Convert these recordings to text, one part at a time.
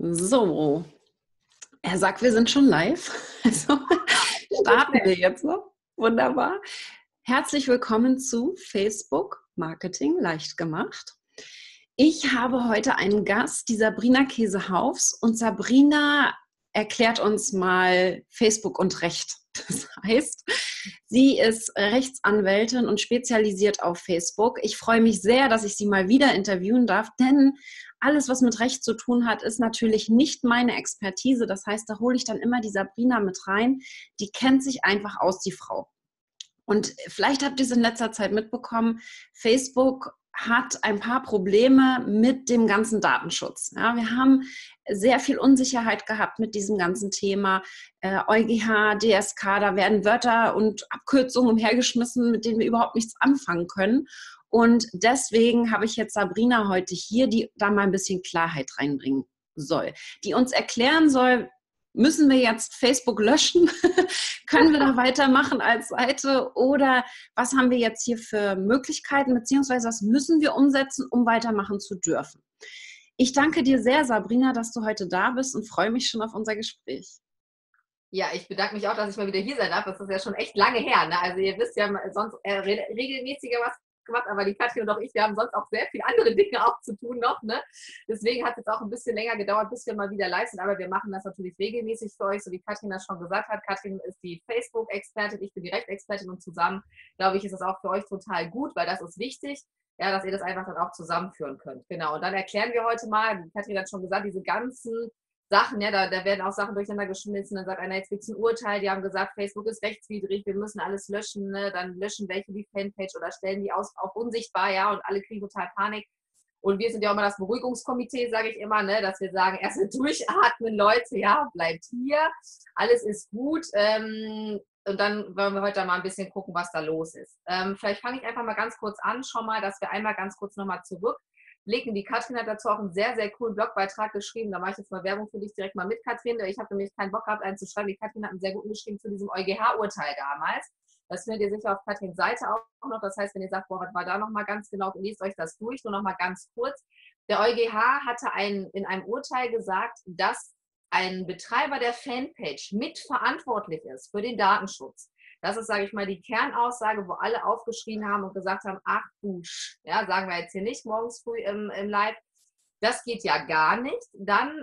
So, er sagt, wir sind schon live. Also starten wir jetzt noch. Wunderbar. Herzlich willkommen zu Facebook Marketing leicht gemacht. Ich habe heute einen Gast, die Sabrina Käsehaufs. Und Sabrina erklärt uns mal Facebook und Recht. Das heißt, sie ist Rechtsanwältin und spezialisiert auf Facebook. Ich freue mich sehr, dass ich sie mal wieder interviewen darf, denn alles, was mit Recht zu tun hat, ist natürlich nicht meine Expertise. Das heißt, da hole ich dann immer die Sabrina mit rein. Die kennt sich einfach aus, die Frau. Und vielleicht habt ihr es in letzter Zeit mitbekommen, Facebook hat ein paar Probleme mit dem ganzen Datenschutz. Ja, wir haben sehr viel Unsicherheit gehabt mit diesem ganzen Thema. EuGH, DSK, da werden Wörter und Abkürzungen umhergeschmissen, mit denen wir überhaupt nichts anfangen können. Und deswegen habe ich jetzt Sabrina heute hier, die da mal ein bisschen Klarheit reinbringen soll, die uns erklären soll, müssen wir jetzt Facebook löschen? Können wir da weitermachen als Seite? Oder was haben wir jetzt hier für Möglichkeiten, beziehungsweise was müssen wir umsetzen, um weitermachen zu dürfen? Ich danke dir sehr, Sabrina, dass du heute da bist und freue mich schon auf unser Gespräch. Ja, ich bedanke mich auch, dass ich mal wieder hier sein darf. Das ist ja schon echt lange her. Ne? Also ihr wisst ja sonst regelmäßiger was gemacht, aber die Katrin und auch ich, wir haben sonst auch sehr viele andere Dinge auch zu tun noch. Ne? Deswegen hat es jetzt auch ein bisschen länger gedauert, bis wir mal wieder live sind. Aber wir machen das natürlich regelmäßig für euch, so wie Katrin das schon gesagt hat. Katrin ist die Facebook-Expertin, ich bin die Rechtsexpertin und zusammen, glaube ich, ist das auch für euch total gut, weil das ist wichtig. Ja, dass ihr das einfach dann auch zusammenführen könnt. Genau. Und dann erklären wir heute mal, wie Katrin hat schon gesagt, diese ganzen Sachen, ja, da werden auch Sachen durcheinander geschmissen, dann sagt einer, jetzt gibt es ein Urteil, die haben gesagt, Facebook ist rechtswidrig, wir müssen alles löschen, ne? Dann löschen welche die Fanpage oder stellen die auf unsichtbar, ja, und alle kriegen total Panik. Und wir sind ja auch immer das Beruhigungskomitee, sage ich immer, ne, dass wir sagen, erst mal durchatmen, Leute, ja, bleibt hier, alles ist gut. Und dann wollen wir heute mal ein bisschen gucken, was da los ist. Vielleicht fange ich einfach mal ganz kurz an, schon mal, dass wir einmal ganz kurz nochmal zurückblicken. Die Katrin hat dazu auch einen sehr, sehr coolen Blogbeitrag geschrieben. Da mache ich jetzt mal Werbung für dich direkt mal mit, Katrin. Ich habe nämlich keinen Bock gehabt, einen zu schreiben. Die Katrin hat einen sehr guten geschrieben zu diesem EuGH-Urteil damals. Das findet ihr sicher auf Katrins Seite auch noch. Das heißt, wenn ihr sagt, boah, was war da nochmal ganz genau, lest euch das durch. Nur nochmal ganz kurz. Der EuGH hatte in einem Urteil gesagt, dass ein Betreiber der Fanpage mitverantwortlich ist für den Datenschutz. Das ist, sage ich mal, die Kernaussage, wo alle aufgeschrien haben und gesagt haben, ach du, ja, sagen wir jetzt hier nicht morgens früh im Live. Das geht ja gar nicht. Dann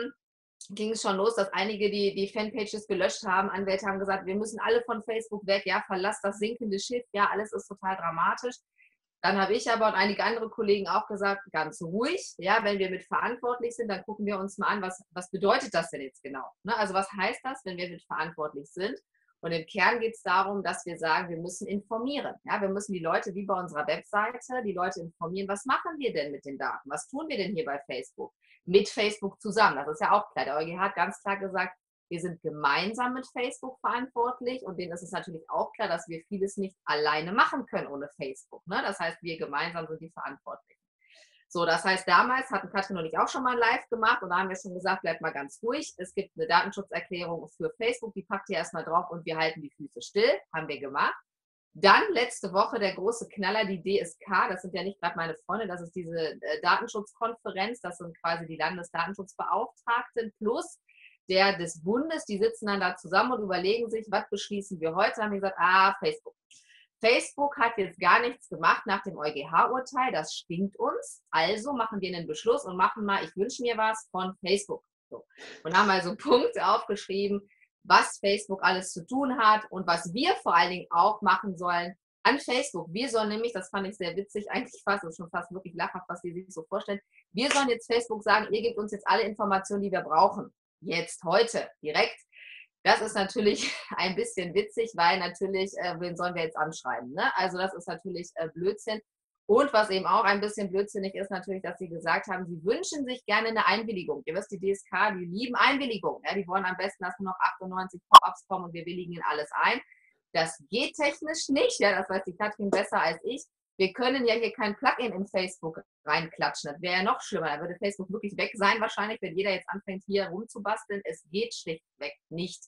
ging es schon los, dass einige die Fanpages gelöscht haben. Anwälte haben gesagt, wir müssen alle von Facebook weg, ja, verlasst das sinkende Schiff, ja, alles ist total dramatisch. Dann habe ich aber und einige andere Kollegen auch gesagt, ganz ruhig, ja, wenn wir mit verantwortlich sind, dann gucken wir uns mal an, was bedeutet das denn jetzt genau? Ne? Also was heißt das, wenn wir mit verantwortlich sind? Und im Kern geht es darum, dass wir sagen, wir müssen informieren. Ja, wir müssen die Leute, wie bei unserer Webseite, die Leute informieren, was machen wir denn mit den Daten? Was tun wir denn hier bei Facebook? Mit Facebook zusammen. Das ist ja auch klar. Der EuGH hat ganz klar gesagt, wir sind gemeinsam mit Facebook verantwortlich und denen ist es natürlich auch klar, dass wir vieles nicht alleine machen können ohne Facebook. Ne? Das heißt, wir gemeinsam sind die Verantwortlichen. So, das heißt, damals hatten Katrin und ich auch schon mal live gemacht und da haben wir schon gesagt, bleibt mal ganz ruhig. Es gibt eine Datenschutzerklärung für Facebook, die packt ihr erstmal drauf und wir halten die Füße still. Haben wir gemacht. Dann letzte Woche der große Knaller, die DSK, das sind ja nicht gerade meine Freunde, das ist diese Datenschutzkonferenz, das sind quasi die Landesdatenschutzbeauftragten plus der des Bundes, die sitzen dann da zusammen und überlegen sich, was beschließen wir heute? Haben die gesagt, Facebook. Facebook hat jetzt gar nichts gemacht nach dem EuGH-Urteil, das stinkt uns. Also machen wir einen Beschluss und machen mal, ich wünsche mir was von Facebook. So. Und haben also Punkte aufgeschrieben, was Facebook alles zu tun hat und was wir vor allen Dingen auch machen sollen an Facebook. Wir sollen nämlich, das fand ich sehr witzig, eigentlich fast, das ist schon fast wirklich lachhaft, was die sich so vorstellen, wir sollen jetzt Facebook sagen, ihr gebt uns jetzt alle Informationen, die wir brauchen. Jetzt, heute, direkt. Das ist natürlich ein bisschen witzig, weil natürlich, wen sollen wir jetzt anschreiben? Ne? Also das ist natürlich Blödsinn. Und was eben auch ein bisschen blödsinnig ist, natürlich, dass sie gesagt haben, sie wünschen sich gerne eine Einwilligung. Ihr wisst, die DSK, die lieben Einwilligung. Ja? Die wollen am besten, dass nur noch 98 Pop-ups kommen und wir willigen in alles ein. Das geht technisch nicht. Ja? Das weiß die Katrin besser als ich. Wir können ja hier kein Plugin in Facebook reinklatschen. Das wäre ja noch schlimmer. Da würde Facebook wirklich weg sein wahrscheinlich, wenn jeder jetzt anfängt, hier rumzubasteln. Es geht schlichtweg nicht.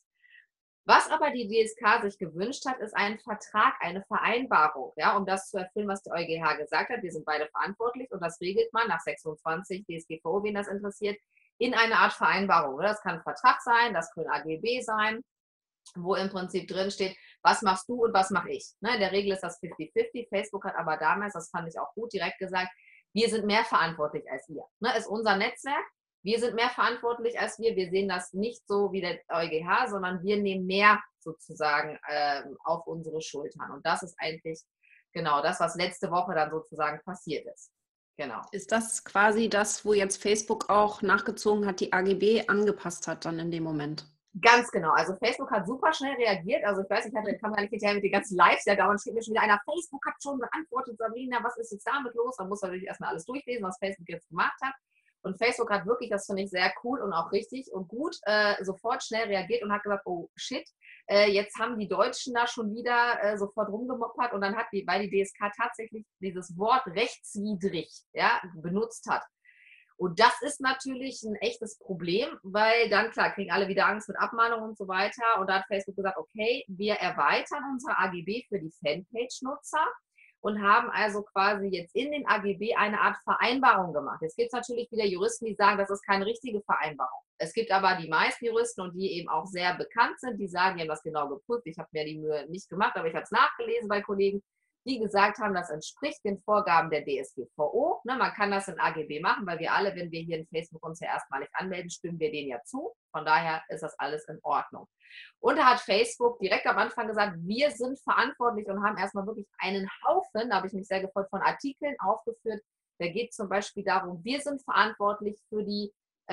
Was aber die DSK sich gewünscht hat, ist ein Vertrag, eine Vereinbarung, ja, um das zu erfüllen, was der EuGH gesagt hat. Wir sind beide verantwortlich und das regelt man nach 26 DSGVO, wen das interessiert, in eine Art Vereinbarung. Das kann ein Vertrag sein, das können AGB sein, wo im Prinzip drin steht, was machst du und was mache ich. Ne, in der Regel ist das 50-50. Facebook hat aber damals, das fand ich auch gut, direkt gesagt, wir sind mehr verantwortlich als ihr. Ne, ist unser Netzwerk. Wir sind mehr verantwortlich als wir. Wir sehen das nicht so wie der EuGH, sondern wir nehmen mehr sozusagen auf unsere Schultern. Und das ist eigentlich genau das, was letzte Woche dann sozusagen passiert ist. Genau. Ist das quasi das, wo jetzt Facebook auch nachgezogen hat, die AGB angepasst hat dann in dem Moment? Ganz genau. Also Facebook hat super schnell reagiert. Also ich weiß, ich kam gar nicht hinterher mit den ganzen Lives. Ja, dauernd steht mir schon wieder einer, Facebook hat schon beantwortet, Sabrina, was ist jetzt damit los? Man muss natürlich erstmal alles durchlesen, was Facebook jetzt gemacht hat. Und Facebook hat wirklich, das finde ich sehr cool und auch richtig und gut, sofort schnell reagiert und hat gesagt, oh shit, jetzt haben die Deutschen da schon wieder sofort rumgemoppert und dann hat weil die DSK tatsächlich dieses Wort rechtswidrig, ja, benutzt hat. Und das ist natürlich ein echtes Problem, weil dann, klar, kriegen alle wieder Angst mit Abmahnungen und so weiter. Und da hat Facebook gesagt, okay, wir erweitern unsere AGB für die Fanpage-Nutzer und haben also quasi jetzt in den AGB eine Art Vereinbarung gemacht. Jetzt gibt es natürlich wieder Juristen, die sagen, das ist keine richtige Vereinbarung. Es gibt aber die meisten Juristen und die eben auch sehr bekannt sind, die sagen, die haben das genau geprüft. Ich habe mir die Mühe nicht gemacht, aber ich habe es nachgelesen bei Kollegen, die gesagt haben, das entspricht den Vorgaben der DSGVO. Ne, man kann das in AGB machen, weil wir alle, wenn wir hier in Facebook uns ja erstmalig anmelden, stimmen wir denen ja zu. Von daher ist das alles in Ordnung. Und da hat Facebook direkt am Anfang gesagt, wir sind verantwortlich und haben erstmal wirklich einen Haufen, da habe ich mich sehr gefreut, von Artikeln aufgeführt. Da geht es zum Beispiel darum, wir sind verantwortlich für die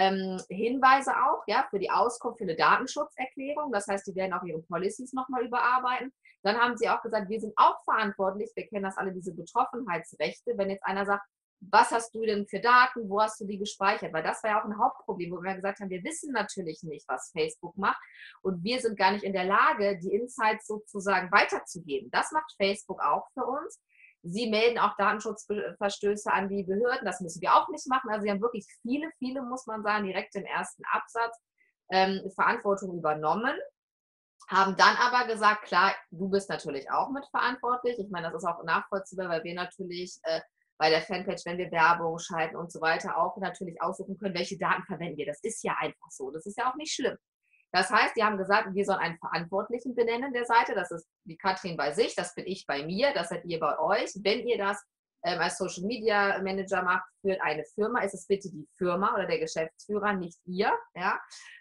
Hinweise auch, ja, für die Auskunft, für eine Datenschutzerklärung. Das heißt, die werden auch ihre Policies nochmal überarbeiten. Dann haben sie auch gesagt, wir sind auch verantwortlich, wir kennen das alle, diese Betroffenheitsrechte, wenn jetzt einer sagt, was hast du denn für Daten, wo hast du die gespeichert? Weil das war ja auch ein Hauptproblem, wo wir gesagt haben, wir wissen natürlich nicht, was Facebook macht und wir sind gar nicht in der Lage, die Insights sozusagen weiterzugeben. Das macht Facebook auch für uns. Sie melden auch Datenschutzverstöße an die Behörden. Das müssen wir auch nicht machen. Also sie haben wirklich viele, muss man sagen, direkt im ersten Absatz Verantwortung übernommen. Haben dann aber gesagt, klar, du bist natürlich auch mitverantwortlich. Ich meine, das ist auch nachvollziehbar, weil wir natürlich bei der Fanpage, wenn wir Werbung schalten und so weiter, auch natürlich aussuchen können, welche Daten verwenden wir. Das ist ja einfach so. Das ist ja auch nicht schlimm. Das heißt, die haben gesagt, wir sollen einen Verantwortlichen benennen der Seite. Das ist die Katrin bei sich, das bin ich bei mir, das seid ihr bei euch. Wenn ihr das als Social Media Manager macht für eine Firma, ist es bitte die Firma oder der Geschäftsführer, nicht ihr. Ja?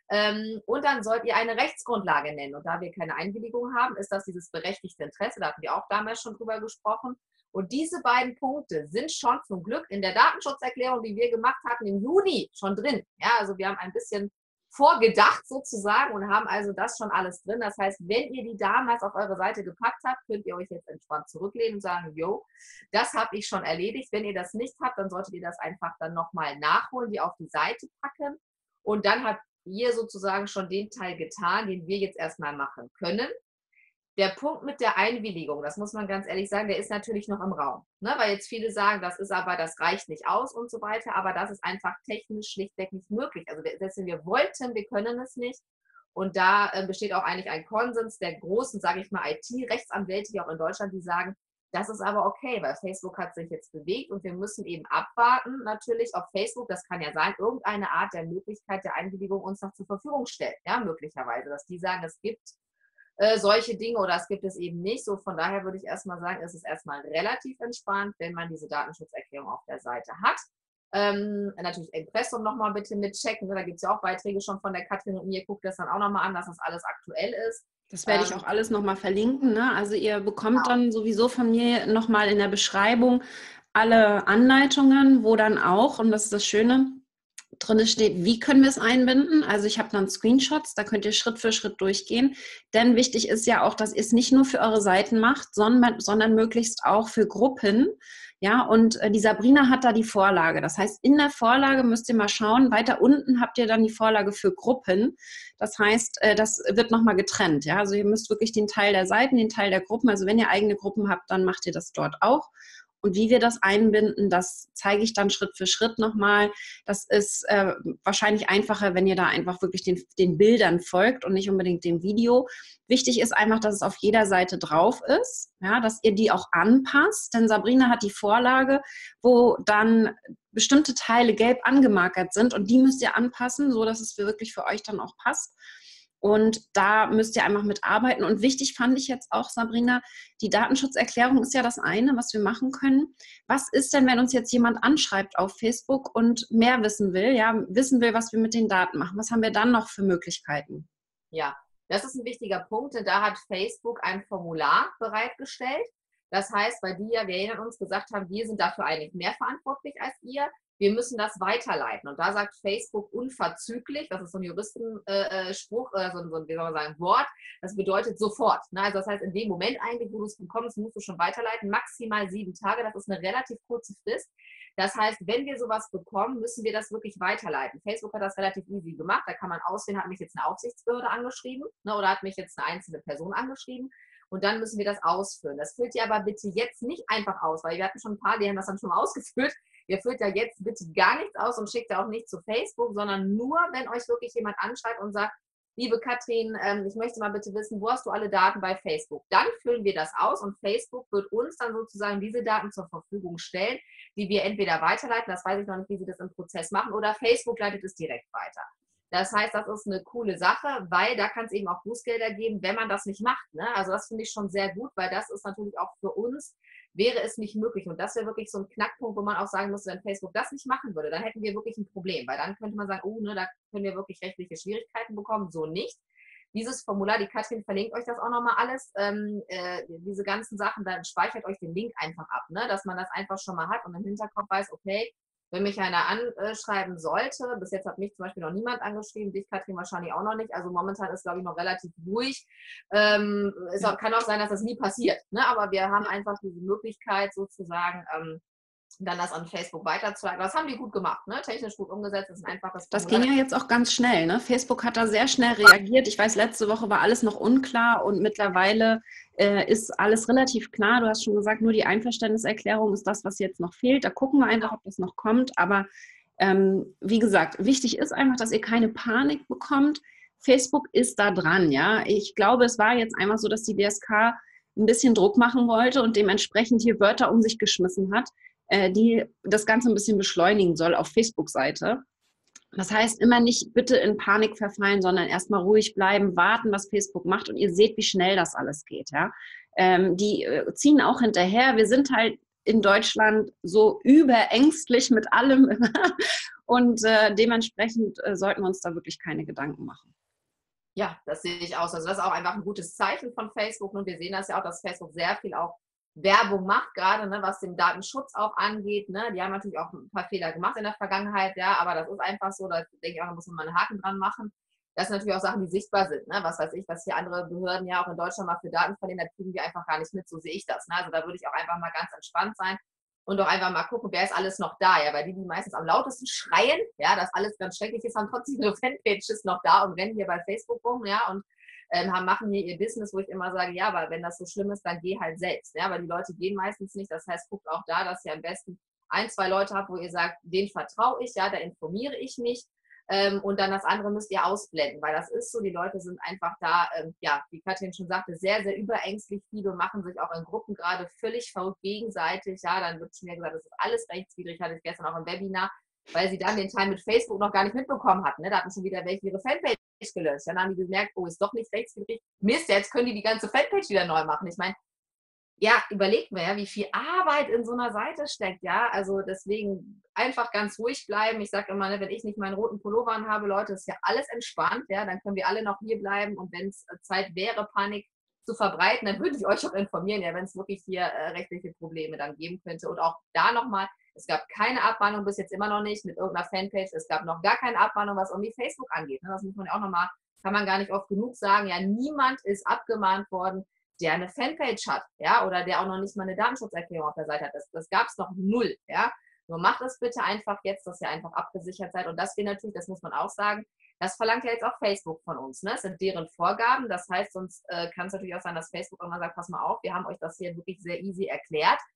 Und dann sollt ihr eine Rechtsgrundlage nennen. Und da wir keine Einwilligung haben, ist das dieses berechtigte Interesse. Da hatten wir auch damals schon drüber gesprochen. Und diese beiden Punkte sind schon zum Glück in der Datenschutzerklärung, die wir gemacht hatten, im Juni schon drin. Ja, also wir haben ein bisschen vorgedacht sozusagen und haben also das schon alles drin. Das heißt, wenn ihr die damals auf eure Seite gepackt habt, könnt ihr euch jetzt entspannt zurücklehnen und sagen, yo, das habe ich schon erledigt. Wenn ihr das nicht habt, dann solltet ihr das einfach dann nochmal nachholen, die auf die Seite packen. Und dann habt ihr sozusagen schon den Teil getan, den wir jetzt erstmal machen können. Der Punkt mit der Einwilligung, das muss man ganz ehrlich sagen, der ist natürlich noch im Raum. Ne? Weil jetzt viele sagen, das reicht nicht aus und so weiter, aber das ist einfach technisch schlichtweg nicht möglich. Also selbst wenn wir wollten, wir können es nicht. Und da besteht auch eigentlich ein Konsens der großen, sage ich mal, IT-Rechtsanwälte hier auch in Deutschland, die sagen, das ist aber okay, weil Facebook hat sich jetzt bewegt und wir müssen eben abwarten, natürlich, ob Facebook, das kann ja sein, irgendeine Art der Möglichkeit der Einwilligung uns noch zur Verfügung stellt. Ja, möglicherweise, dass die sagen, es gibt solche Dinge oder es gibt es eben nicht. So von daher würde ich erstmal sagen, es ist erstmal relativ entspannt, wenn man diese Datenschutzerklärung auf der Seite hat. Natürlich Impressum nochmal bitte mitchecken. Da gibt es ja auch Beiträge schon von der Katrin und mir. Guckt das dann auch nochmal an, dass das alles aktuell ist. Das werde ich auch alles nochmal verlinken. Ne? Also ihr bekommt dann sowieso von mir nochmal in der Beschreibung alle Anleitungen, wo dann auch, und das ist das Schöne, drin steht, wie können wir es einbinden. Also ich habe dann Screenshots, da könnt ihr Schritt für Schritt durchgehen. Denn wichtig ist ja auch, dass ihr es nicht nur für eure Seiten macht, sondern möglichst auch für Gruppen. Ja, und die Sabrina hat da die Vorlage. Das heißt, in der Vorlage müsst ihr mal schauen, weiter unten habt ihr dann die Vorlage für Gruppen. Das heißt, das wird nochmal getrennt. Ja, also ihr müsst wirklich den Teil der Seiten, den Teil der Gruppen, also wenn ihr eigene Gruppen habt, dann macht ihr das dort auch. Und wie wir das einbinden, das zeige ich dann Schritt für Schritt nochmal. Das ist wahrscheinlich einfacher, wenn ihr da einfach wirklich den Bildern folgt und nicht unbedingt dem Video. Wichtig ist einfach, dass es auf jeder Seite drauf ist, ja, dass ihr die auch anpasst. Denn Sabrina hat die Vorlage, wo dann bestimmte Teile gelb angemarkert sind und die müsst ihr anpassen, so dass es wirklich für euch dann auch passt. Und da müsst ihr einfach mitarbeiten. Und wichtig fand ich jetzt auch, Sabrina, die Datenschutzerklärung ist ja das eine, was wir machen können. Was ist denn, wenn uns jetzt jemand anschreibt auf Facebook und mehr wissen will, ja, wissen will, was wir mit den Daten machen? Was haben wir dann noch für Möglichkeiten? Ja, das ist ein wichtiger Punkt, denn da hat Facebook ein Formular bereitgestellt. Das heißt, weil die ja, wir erinnern uns, gesagt haben, wir sind dafür eigentlich mehr verantwortlich als ihr. Wir müssen das weiterleiten. Und da sagt Facebook unverzüglich, das ist so ein Juristenspruch, so ein, wie soll man sagen, Wort, das bedeutet sofort. Ne? Also das heißt, in dem Moment eigentlich, wo du es bekommst, musst du schon weiterleiten, maximal 7 Tage, das ist eine relativ kurze Frist. Das heißt, wenn wir sowas bekommen, müssen wir das wirklich weiterleiten. Facebook hat das relativ easy gemacht, da kann man auswählen, hat mich jetzt eine Aufsichtsbehörde angeschrieben, ne, oder hat mich jetzt eine einzelne Person angeschrieben. Und dann müssen wir das ausfüllen. Das füllt ihr aber bitte jetzt nicht einfach aus, weil wir hatten schon ein paar, die haben das dann schon mal ausgefüllt. Ihr füllt ja jetzt bitte gar nichts aus und schickt ja auch nicht zu Facebook, sondern nur, wenn euch wirklich jemand anschreibt und sagt, liebe Katrin, ich möchte mal bitte wissen, wo hast du alle Daten bei Facebook? Dann füllen wir das aus und Facebook wird uns dann sozusagen diese Daten zur Verfügung stellen, die wir entweder weiterleiten, das weiß ich noch nicht, wie sie das im Prozess machen, oder Facebook leitet es direkt weiter. Das heißt, das ist eine coole Sache, weil da kann es eben auch Bußgelder geben, wenn man das nicht macht. Ne? Also das finde ich schon sehr gut, weil das ist natürlich auch für uns, wäre es nicht möglich. Und das wäre wirklich so ein Knackpunkt, wo man auch sagen muss, wenn Facebook das nicht machen würde, dann hätten wir wirklich ein Problem. Weil dann könnte man sagen, oh, ne, da können wir wirklich rechtliche Schwierigkeiten bekommen. So nicht. Dieses Formular, die Katrin verlinkt euch das auch nochmal alles, diese ganzen Sachen, dann speichert euch den Link einfach ab, ne? Dass man das einfach schon mal hat und im Hinterkopf weiß, okay, wenn mich einer anschreiben sollte, bis jetzt hat mich zum Beispiel noch niemand angeschrieben, dich, Katrin, wahrscheinlich auch noch nicht. Also momentan ist, glaube ich, noch relativ ruhig. Kann auch sein, dass das nie passiert. Ne? Aber wir haben einfach diese Möglichkeit sozusagen, dann das an Facebook weiterzuleiten. Das haben die gut gemacht, ne? Technisch gut umgesetzt. Das ist ein einfaches Das Formular. ging ja jetzt auch ganz schnell, ne? Facebook hat da sehr schnell reagiert. Ich weiß, letzte Woche war alles noch unklar und mittlerweile ist alles relativ klar. Du hast schon gesagt, nur die Einverständniserklärung ist das, was jetzt noch fehlt. Da gucken wir einfach, ob das noch kommt. Aber wie gesagt, wichtig ist einfach, dass ihr keine Panik bekommt. Facebook ist da dran, ja. Ich glaube, es war jetzt einfach so, dass die DSK ein bisschen Druck machen wollte und dementsprechend hier Wörter um sich geschmissen hat, die das Ganze ein bisschen beschleunigen soll auf Facebook-Seite. Das heißt, immer nicht bitte in Panik verfallen, sondern erstmal ruhig bleiben, warten, was Facebook macht und ihr seht, wie schnell das alles geht. Ja? Die ziehen auch hinterher. Wir sind halt in Deutschland so überängstlich mit allem und dementsprechend sollten wir uns da wirklich keine Gedanken machen. Ja, das sehe ich aus. Also das ist auch einfach ein gutes Zeichen von Facebook. Und wir sehen das ja auch, dass Facebook sehr viel auch Werbung macht, gerade ne, was den Datenschutz auch angeht. Ne? Die haben natürlich auch ein paar Fehler gemacht in der Vergangenheit, ja, aber das ist einfach so, da denke ich auch, da muss man mal einen Haken dran machen. Das sind natürlich auch Sachen, die sichtbar sind. Ne? Was weiß ich, was hier andere Behörden ja auch in Deutschland mal für Daten verlieren, da kriegen wir einfach gar nicht mit. So sehe ich das. Ne? Also da würde ich auch einfach mal ganz entspannt sein und doch einfach mal gucken, wer ist alles noch da. Ja, weil die meistens am lautesten schreien, ja, dass alles ganz schrecklich ist, haben trotzdem ihre Fanpages noch da und rennen hier bei Facebook rum, ja, und machen hier ihr Business, wo ich immer sage, ja, aber wenn das so schlimm ist, dann geh halt selbst. Ja, weil die Leute gehen meistens nicht. Das heißt, guckt auch da, dass ihr am besten 1, 2 Leute habt, wo ihr sagt, denen vertraue ich, ja, da informiere ich mich. Und dann das andere müsst ihr ausblenden, weil das ist so, die Leute sind einfach da, ja, wie Katrin schon sagte, sehr, sehr überängstlich. Viele machen sich auch in Gruppen gerade völlig verrückt gegenseitig. Ja, dann wird schon gesagt, das ist alles rechtswidrig, hatte ich gestern auch im Webinar, weil sie dann den Teil mit Facebook noch gar nicht mitbekommen hatten. Ne? Da hatten schon wieder welche ihre Fanpage gelöscht. Dann haben die gemerkt, oh, ist doch nicht rechtswidrig. Mist, jetzt können die ganze Fanpage wieder neu machen. Ich meine, ja, überlegt mir ja, wie viel Arbeit in so einer Seite steckt, ja, also deswegen einfach ganz ruhig bleiben. Ich sage immer, ne, wenn ich nicht meinen roten Pullover anhabe, Leute, ist ja alles entspannt, ja, dann können wir alle noch hier bleiben und wenn es Zeit wäre, Panik zu verbreiten, dann würde ich euch auch informieren, ja, wenn es wirklich hier rechtliche Probleme dann geben könnte und auch da nochmal, es gab keine Abmahnung bis jetzt immer noch nicht mit irgendeiner Fanpage, es gab noch gar keine Abmahnung, was irgendwie Facebook angeht, ne? Das muss man ja auch nochmal, kann man gar nicht oft genug sagen, ja, niemand ist abgemahnt worden, der eine Fanpage hat, ja, oder der auch noch nicht mal eine Datenschutzerklärung auf der Seite hat. Das gab es noch null, ja. Nur macht es bitte einfach jetzt, dass ihr einfach abgesichert seid. Und das wir natürlich, das muss man auch sagen, das verlangt ja jetzt auch Facebook von uns. Ne? Das sind deren Vorgaben. Das heißt, sonst kann es natürlich auch sein, dass Facebook irgendwann sagt, pass mal auf, wir haben euch das hier wirklich sehr easy erklärt.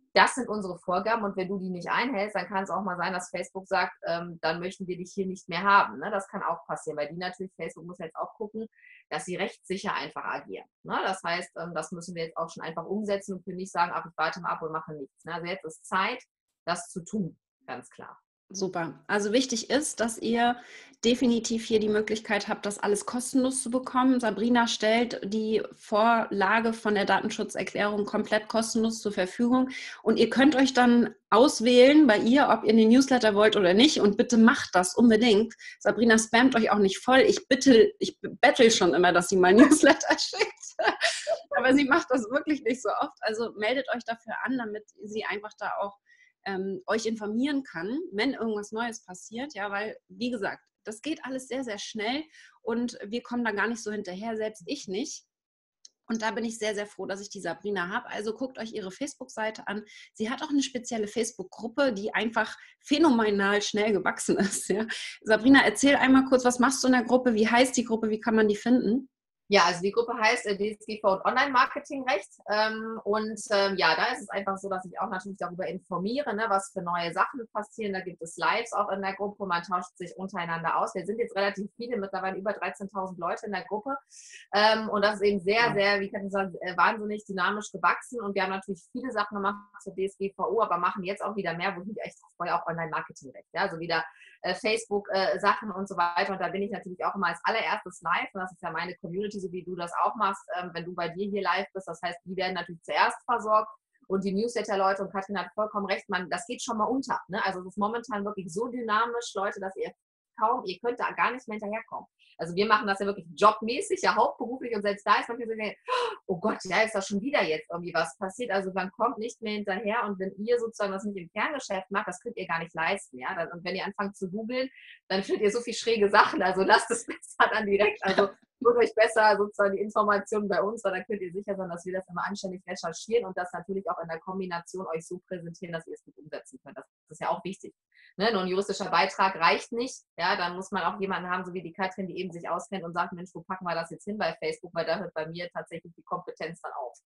das sind unsere Vorgaben und wenn du die nicht einhältst, dann kann es auch mal sein, dass Facebook sagt, dann möchten wir dich hier nicht mehr haben. Ne? Das kann auch passieren, weil die natürlich, Facebook muss jetzt auch gucken, dass sie rechtssicher einfach agieren. Ne? Das heißt, das müssen wir jetzt auch schon einfach umsetzen und können nicht sagen, ach, ich warte mal ab und mache nichts. Ne? Also jetzt ist Zeit, das zu tun, ganz klar. Super. Also wichtig ist, dass ihr definitiv hier die Möglichkeit habt, das alles kostenlos zu bekommen. Sabrina stellt die Vorlage von der Datenschutzerklärung komplett kostenlos zur Verfügung. Und ihr könnt euch dann auswählen bei ihr, ob ihr den Newsletter wollt oder nicht. Und bitte macht das unbedingt. Sabrina spammt euch auch nicht voll. Ich bettel schon immer, dass sie mal Newsletter schickt. Aber sie macht das wirklich nicht so oft. Also meldet euch dafür an, damit sie einfach da auch euch informieren kann, wenn irgendwas Neues passiert, ja, weil, wie gesagt, das geht alles sehr, sehr schnell und wir kommen da gar nicht so hinterher, selbst ich nicht. Und da bin ich sehr, sehr froh, dass ich die Sabrina habe. Also guckt euch ihre Facebook-Seite an. Sie hat auch eine spezielle Facebook-Gruppe, die einfach phänomenal schnell gewachsen ist. Ja. Sabrina, erzähl einmal kurz, was machst du in der Gruppe? Wie heißt die Gruppe? Wie kann man die finden? Ja, also die Gruppe heißt DSGV und Online-Marketing-Recht. Ja, da ist es einfach so, dass ich auch natürlich darüber informiere, ne, was für neue Sachen passieren. Da gibt es Lives auch in der Gruppe. Man tauscht sich untereinander aus. Wir sind jetzt relativ viele, mittlerweile über 13.000 Leute in der Gruppe. Und das ist eben sehr, sehr, wie kann ich sagen, wahnsinnig dynamisch gewachsen. Und wir haben natürlich viele Sachen gemacht zur DSGVO, aber machen jetzt auch wieder mehr, wo ich mich echt freue, auch Online-Marketing-Recht. Ja, also wieder Facebook-Sachen und so weiter. Und da bin ich natürlich auch immer als allererstes live. Und das ist ja meine Community, so wie du das auch machst, wenn du bei dir hier live bist. Das heißt, die werden natürlich zuerst versorgt. Und die Newsletter-Leute, und Katrin hat vollkommen recht, das geht schon mal unter. Ne? Also es ist momentan wirklich so dynamisch, Leute, dass ihr könnt da gar nicht mehr hinterherkommen. Also wir machen das ja wirklich jobmäßig, ja hauptberuflich und selbst da ist manchmal so, oh Gott, ja, ist da schon wieder jetzt irgendwie was passiert. Also man kommt nicht mehr hinterher und wenn ihr sozusagen das nicht im Kerngeschäft macht, das könnt ihr gar nicht leisten. Ja? Und wenn ihr anfangt zu googeln, dann findet ihr so viel schräge Sachen. Also lasst es besser dann direkt, also holt euch besser sozusagen die Informationen bei uns, weil dann könnt ihr sicher sein, dass wir das immer anständig recherchieren und das natürlich auch in der Kombination euch so präsentieren, dass ihr es gut umsetzen könnt. Das ist ja auch wichtig. Ne? Nur ein juristischer Beitrag reicht nicht. Ja, dann muss man auch jemanden haben, so wie die Katrin, die eben sich auskennt und sagt, Mensch, wo packen wir das jetzt hin bei Facebook, weil da hört bei mir tatsächlich die Kompetenz dann auf.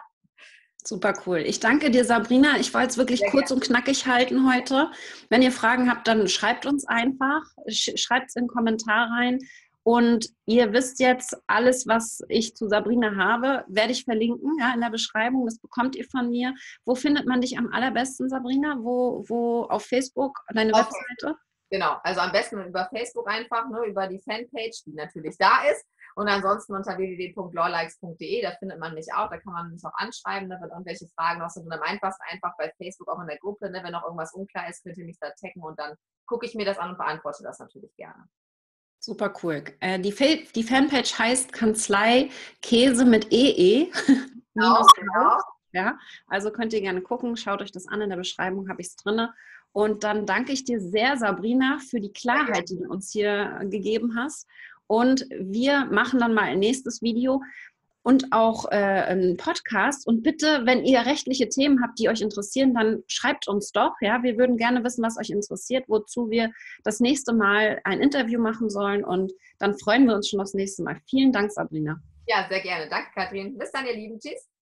Super cool. Ich danke dir, Sabrina. Ich wollte es wirklich kurz und knackig halten heute. Wenn ihr Fragen habt, dann schreibt uns einfach. Schreibt es in den Kommentar rein. Und ihr wisst jetzt, alles, was ich zu Sabrina habe, werde ich verlinken, ja, in der Beschreibung. Das bekommt ihr von mir. Wo findet man dich am allerbesten, Sabrina? Wo auf Facebook, deine Webseite? Genau, also am besten über Facebook einfach, ne, über die Fanpage, die natürlich da ist. Und ansonsten unter www.lawlikes.de, da findet man mich auch, da kann man mich auch anschreiben, ne, wenn irgendwelche Fragen noch sind. Und am einfachsten einfach bei Facebook, auch in der Gruppe, ne, wenn noch irgendwas unklar ist, könnt ihr mich da taggen und dann gucke ich mir das an und beantworte das natürlich gerne. Super cool. Die Fanpage heißt Kanzlei Käse mit EE. Genau. Ja, also könnt ihr gerne gucken, schaut euch das an, in der Beschreibung habe ich es drin. Und dann danke ich dir sehr, Sabrina, für die Klarheit, die du uns hier gegeben hast. Und wir machen dann mal ein nächstes Video und auch einen Podcast. Und bitte, wenn ihr rechtliche Themen habt, die euch interessieren, dann schreibt uns doch. Ja, wir würden gerne wissen, was euch interessiert, wozu wir das nächste Mal ein Interview machen sollen. Und dann freuen wir uns schon aufs nächste Mal. Vielen Dank, Sabrina. Ja, sehr gerne. Danke, Katrin. Bis dann, ihr Lieben. Tschüss.